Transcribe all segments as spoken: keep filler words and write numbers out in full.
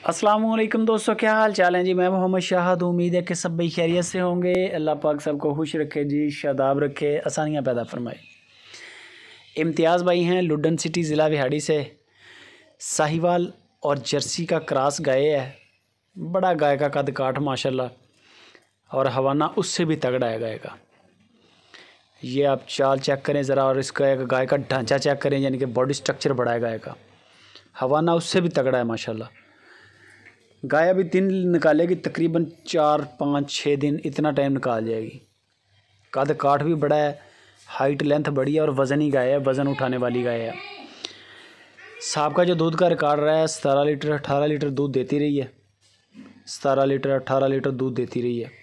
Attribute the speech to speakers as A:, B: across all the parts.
A: अस्सलामुअलैकुम दोस्तों, क्या हाल चाल हैं जी। मैं मोहम्मद शाहद, उम्मीद है कि सब भाई खैरियत से होंगे। अल्लाह पाक सबको खुश रखे जी, शादाब रखे, आसानियाँ पैदा फरमाए। इम्तियाज़ भाई हैं लुडन सिटी ज़िला बिहाड़ी से। साहिवाल और जर्सी का क्रॉस गाय है, बड़ा गाय का कद काठ माशाल्लाह, और हवाना उससे भी तगड़ा है गाय का। ये आप चाल चेक करें ज़रा, और इसका गाय का ढांचा चेक करें, यानी कि बॉडी स्ट्रक्चर बड़ा है गाय का। हवाना उससे भी तगड़ा है माशाल्लाह। गाय अभी दिन निकालेगी, तकरीबन चार पाँच छः दिन इतना टाइम निकाल जाएगी। कद काठ भी बड़ा है, हाइट लेंथ बड़ी है, और वज़न ही गाय है, वज़न उठाने वाली गाय है। सांप का जो दूध का रिकॉर्ड रहा है, सतारह लीटर अठारह लीटर दूध देती रही है। सतारह लीटर अठारह लीटर दूध देती रही है।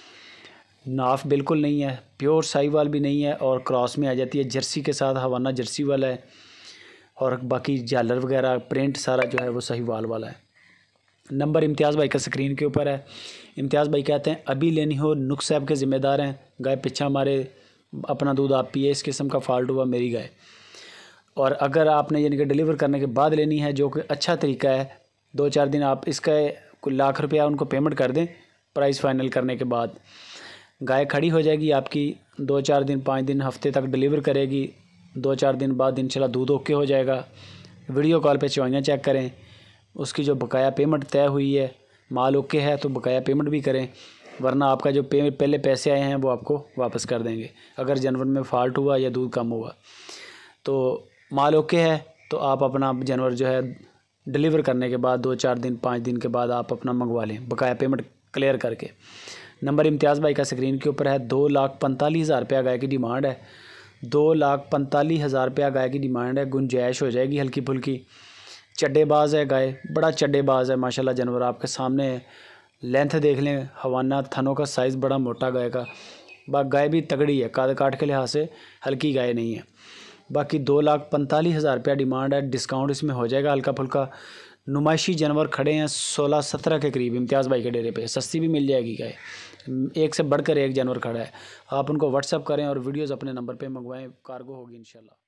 A: नाफ बिल्कुल नहीं है, प्योर साहिवाल भी नहीं है, और क्रॉस में आ जाती है जर्सी के साथ। हवाना जर्सी वाला है, और बाकी झालर वगैरह प्रिंट सारा जो है वो साहिवाल वाला है। नंबर इम्तियाज़ भाई का स्क्रीन के ऊपर है। इम्तियाज़ भाई कहते हैं अभी लेनी हो नुक्स साहब के ज़िम्मेदार हैं। गाय पीछा हमारे, अपना दूध आप पिए, इस किस्म का फॉल्ट हुआ मेरी गाय। और अगर आपने यानी कि डिलीवर करने के बाद लेनी है, जो कि अच्छा तरीका है, दो चार दिन आप इसका कुछ लाख रुपया उनको पेमेंट कर दें प्राइस फाइनल करने के बाद। गाय खड़ी हो जाएगी आपकी, दो चार दिन पाँच दिन हफ्ते तक डिलीवर करेगी। दो चार दिन बाद इंशाल्लाह दूध ओके हो जाएगा। वीडियो कॉल पे चवाइयाँ चेक करें, उसकी जो बकाया पेमेंट तय हुई है, माल ओके है तो बकाया पेमेंट भी करें, वरना आपका जो पे पहले पैसे आए हैं वो आपको वापस कर देंगे। अगर जानवर में फॉल्ट हुआ या दूध कम हुआ तो माल ओके है तो आप अपना जानवर जो है डिलीवर करने के बाद दो चार दिन पाँच दिन के बाद आप अपना मंगवा लें, बकाया पेमेंट क्लियर करके। नंबर इम्तियाज़ भाई का स्क्रीन के ऊपर है। दो लाख पैंतालीस हज़ार रुपया गाय की डिमांड है। दो लाख पैंतालीस हज़ार रुपया गाय की डिमांड है। गुंजाइश हो जाएगी हल्की फुल्की। चड्डेबाज है गाय, बड़ा चड्डेबाज है माशाल्लाह। जानवर आपके सामने है, लेंथ देख लें, हवाना थनों का साइज़ बड़ा मोटा गाय का। बाकी गाय भी तगड़ी है, काद काट के लिहाज से हल्की गाय नहीं है। बाकी दो लाख पैंतालीस हज़ार रुपया डिमांड है। डिस्काउंट इसमें हो जाएगा हल्का फुल्का। नुमाइशी जानवर खड़े हैं सोलह सत्रह के करीब इम्तियाज़ भाई के डेरे पे, सस्ती भी मिल जाएगी गाय। एक से बढ़कर एक जानवर खड़ा है। आप उनको व्हाट्सअप करें और वीडियोज़ अपने नंबर पर मंगवाएँ, कार्गो होगी इंशाल्लाह।